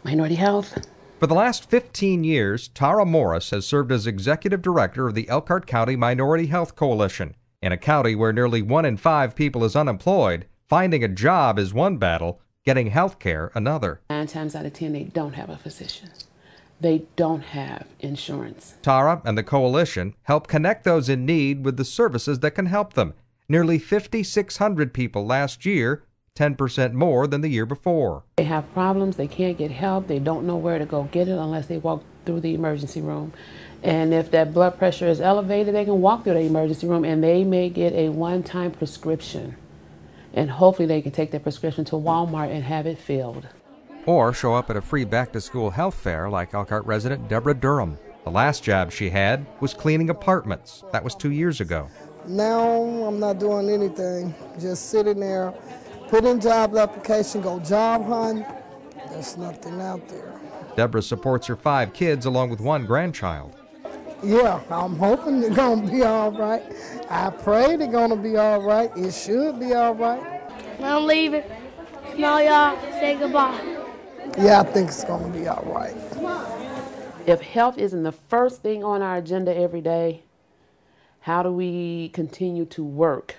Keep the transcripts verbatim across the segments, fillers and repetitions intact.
Minority Health. For the last fifteen years, Tara Morris has served as executive director of the Elkhart County Minority Health Coalition. In a county where nearly one in five people is unemployed, finding a job is one battle, getting health care another. Nine times out of ten, they don't have a physician. They don't have insurance. Tara and the coalition help connect those in need with the services that can help them. Nearly five thousand six hundred people last year, ten percent more than the year before. They have problems, they can't get help, they don't know where to go get it unless they walk through the emergency room. And if that blood pressure is elevated, they can walk through the emergency room and they may get a one-time prescription. And hopefully they can take that prescription to Walmart and have it filled. Or show up at a free back-to-school health fair like Elkhart resident Deborah Durham. The last job she had was cleaning apartments. That was two years ago. Now I'm not doing anything, just sitting there, put in job application, go job hunt. There's nothing out there. Deborah supports her five kids along with one grandchild. Yeah, I'm hoping they're going to be all right. I pray they're going to be all right. It should be all right. I'm leaving. No, y'all, say goodbye. Yeah, I think it's going to be all right. If health isn't the first thing on our agenda every day, how do we continue to work?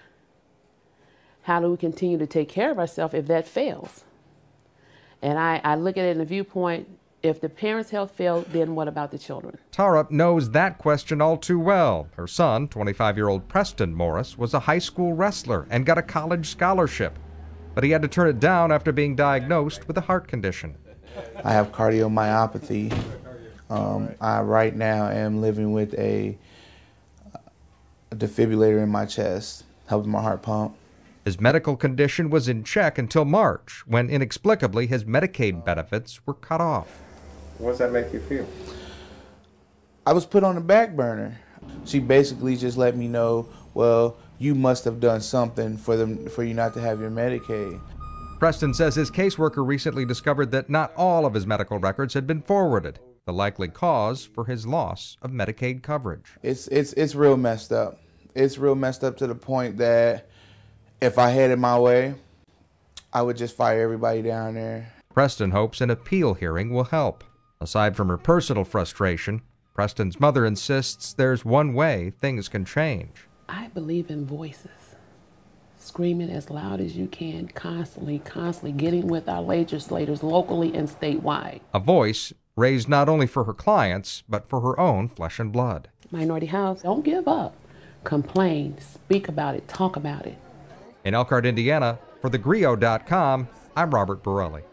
How do we continue to take care of ourselves if that fails? And I, I look at it in the viewpoint, if the parents' health failed, then what about the children? Tara knows that question all too well. Her son, twenty-five-year-old Preston Morris, was a high school wrestler and got a college scholarship. But he had to turn it down after being diagnosed with a heart condition. I have cardiomyopathy. Um, I right now am living with a, a defibrillator in my chest, helping my heart pump. His medical condition was in check until March, when inexplicably his Medicaid benefits were cut off. What does that make you feel? I was put on the back burner. She basically just let me know, well, you must have done something for them for you not to have your Medicaid. Preston says his caseworker recently discovered that not all of his medical records had been forwarded, the likely cause for his loss of Medicaid coverage. It's it's it's real messed up. It's real messed up to the point that if I had it my way, I would just fire everybody down there. Preston hopes an appeal hearing will help. Aside from her personal frustration, Preston's mother insists there's one way things can change. I believe in voices. Screaming as loud as you can, constantly, constantly getting with our legislators locally and statewide. A voice raised not only for her clients, but for her own flesh and blood. Minority Health, don't give up. Complain, speak about it, talk about it. In Elkhart, Indiana, for the Grio dot com, I'm Robert Borelli.